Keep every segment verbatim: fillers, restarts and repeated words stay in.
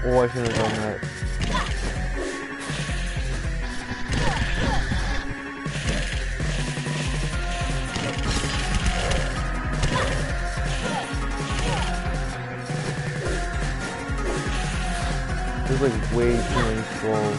Oh, I shouldn't have done that. There's like way too many scrolls.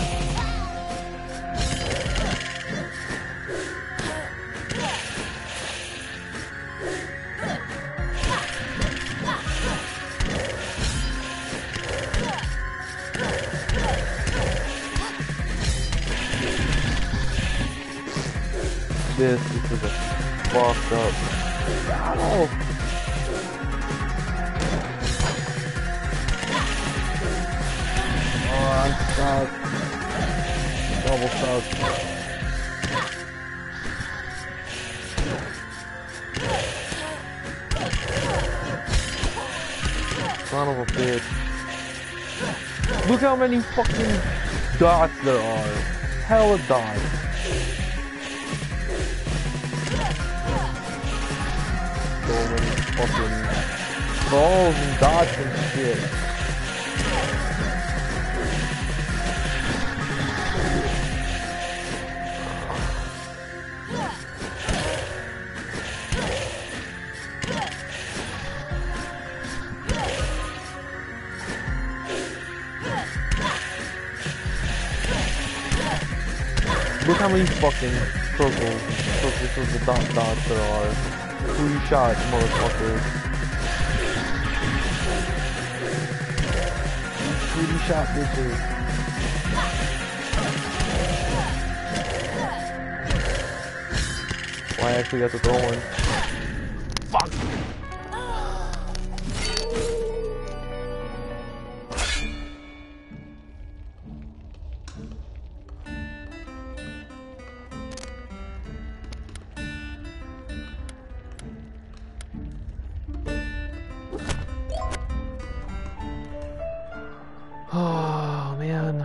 This, this is a fucked up. Ow! Oh, I'm stuck. Double stuck. Son of a bitch. Look how many fucking dots there are. Hella dots. So many fucking balls and dots and shit. Look how many fucking circles, circles, circles, dot, dots there are. Who you shot, motherfucker? Who you shot, bitches? Well, I actually got to throw one. Fuck! Oh, man.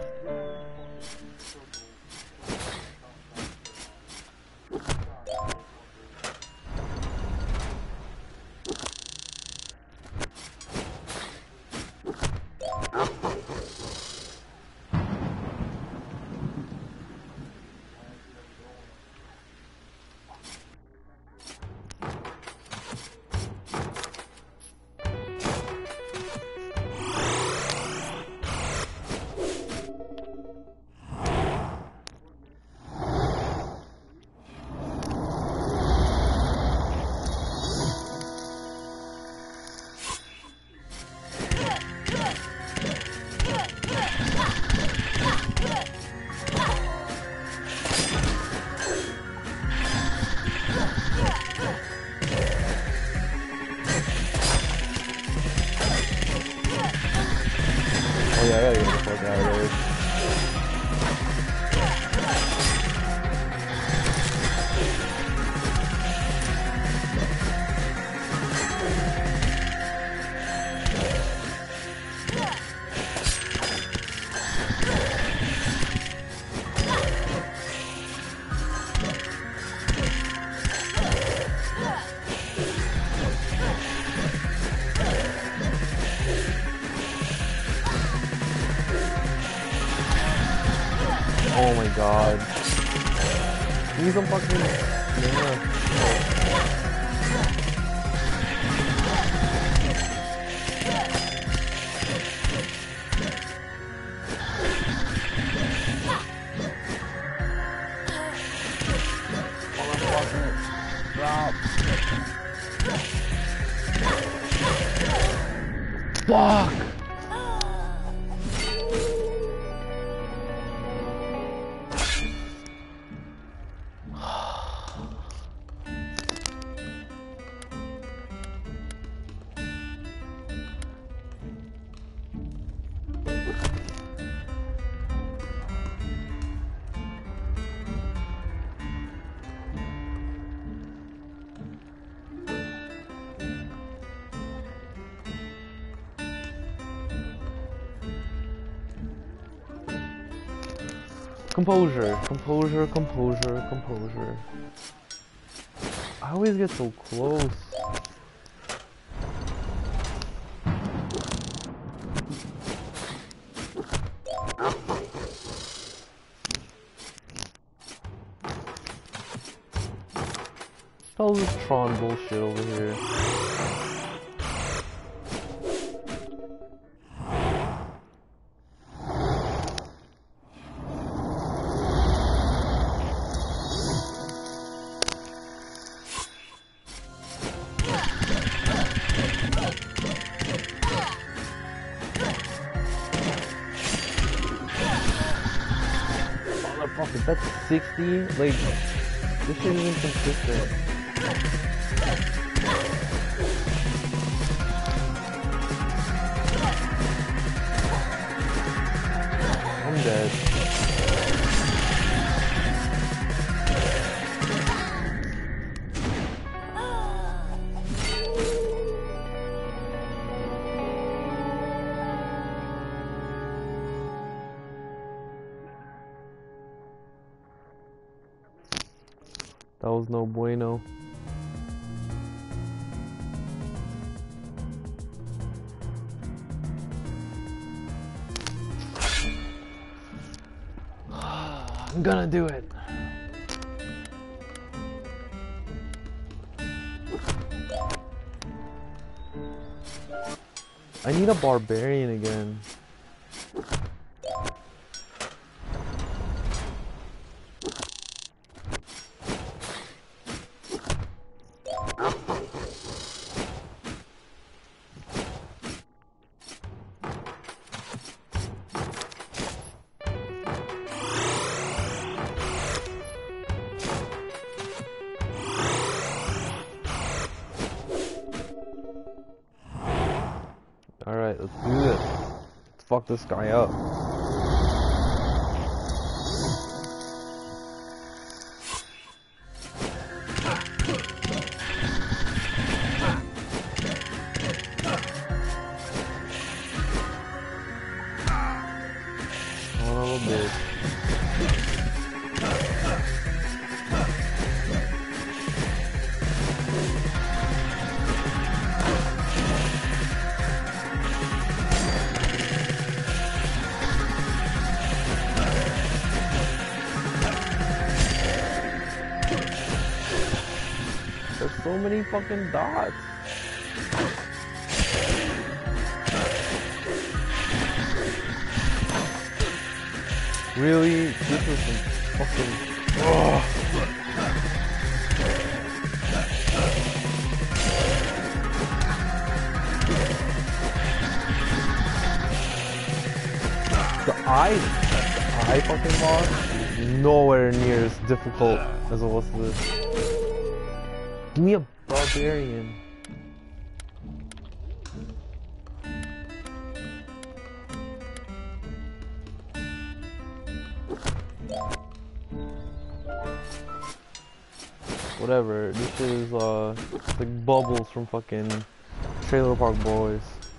Oh yeah, I gotta get the fuck out of there. Oh my god. He's a fucking... Yeah. Fuck! Composure, composure, composure, composure. I always get so close. hell is this Tron bullshit over here? Motherfucker, that's sixty? Like, this shit isn't consistent. I'm dead. That was no bueno. I'm gonna do it. I need a barbarian again. Alright, let's do this. Let's fuck this guy up. Son of a bitch. There's so many fucking dots. Really? This is some fucking... Ugh. The eye, the eye fucking boss is nowhere near as difficult as it was to this. Give me a barbarian. Whatever, this shit is uh like Bubbles from fucking Trailer Park Boys.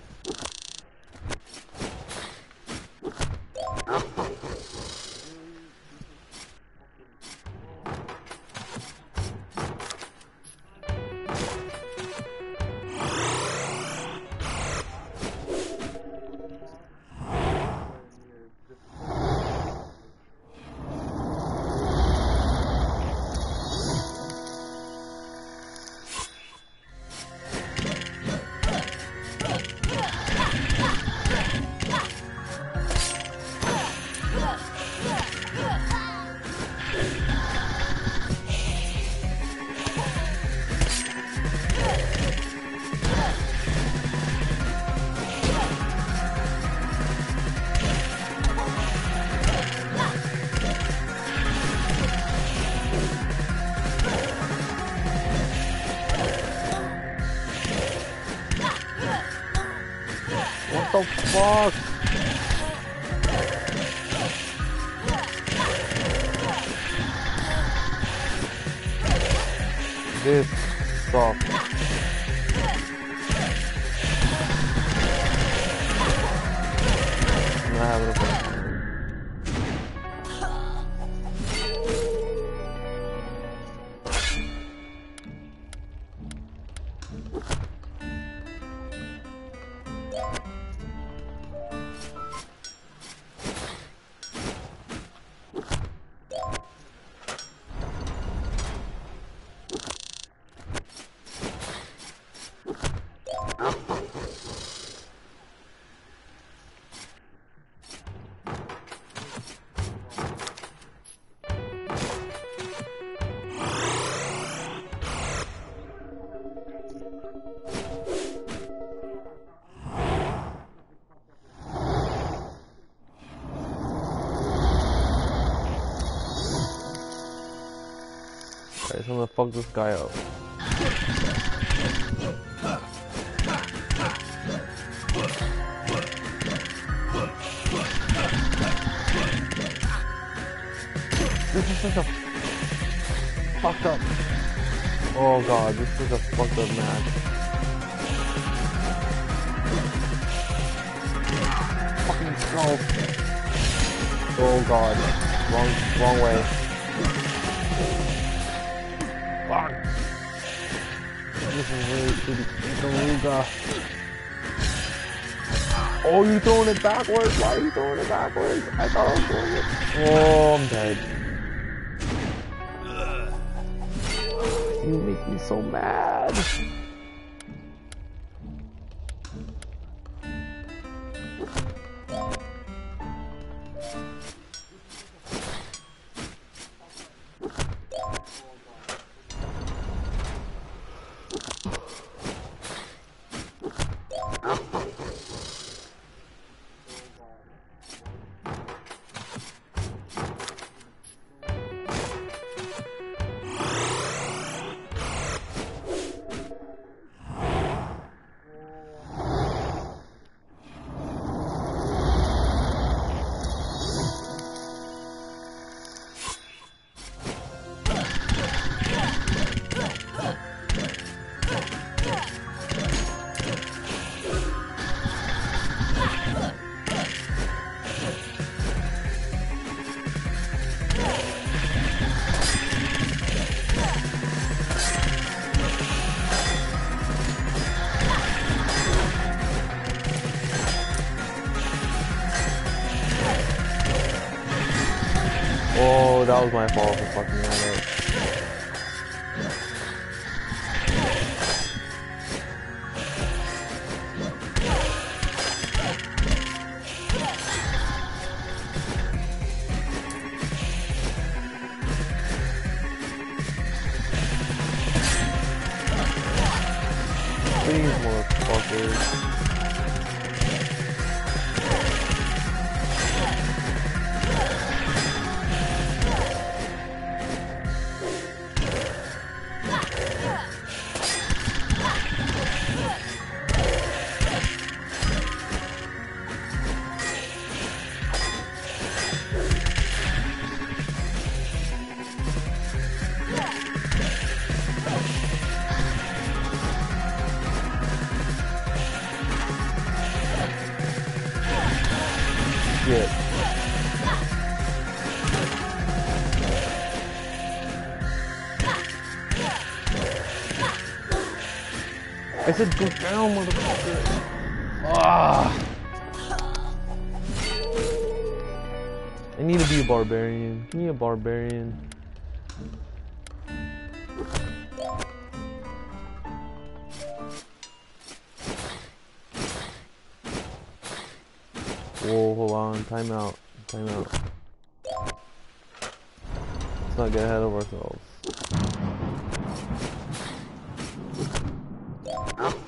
What the fuck? This sucks. I'm not having a fun. gonna fuck this guy up. This is such a fucked up. Oh god, this is a fucked up match. Fucking skull. Oh god, wrong, wrong way. Fuck. This is really shitty. Galuga. Oh, you're throwing it backwards. Why are you throwing it backwards? I thought I was throwing it. Oh, I'm dead. You make me so mad. Oh, that was my fault for fucking that up. Please, motherfuckers. Shit. I said go down, motherfucker. Ah. I need to be a barbarian. Give me a barbarian. Whoa, hold on, time out, time out. Let's not get ahead of ourselves.